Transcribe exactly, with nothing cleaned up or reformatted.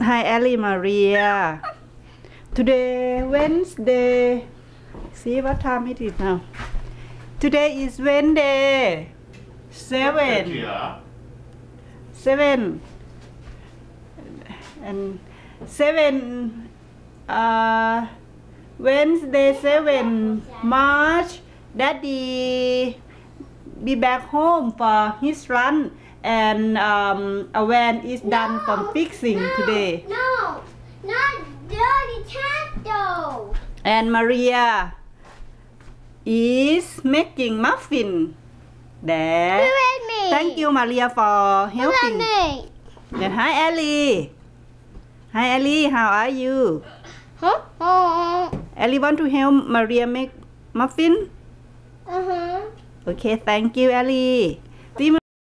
Hi, Ellie Maria. Today, Wednesday. See what time it is now. Today is Wednesday. Seven. Seven. And seven. Uh, Wednesday, seven March. Daddy be back home for his run, and um, a van is done No, from fixing no, today. No, not dirty cat though. And Maria is making muffin. There. Who let me? Thank you, Maria, for Who let helping. me? And hi, Ellie. Hi, Ellie. How are you? Huh? Oh. Ellie want to help Maria make muffin? Uh huh. Okay, thank you, Ellie.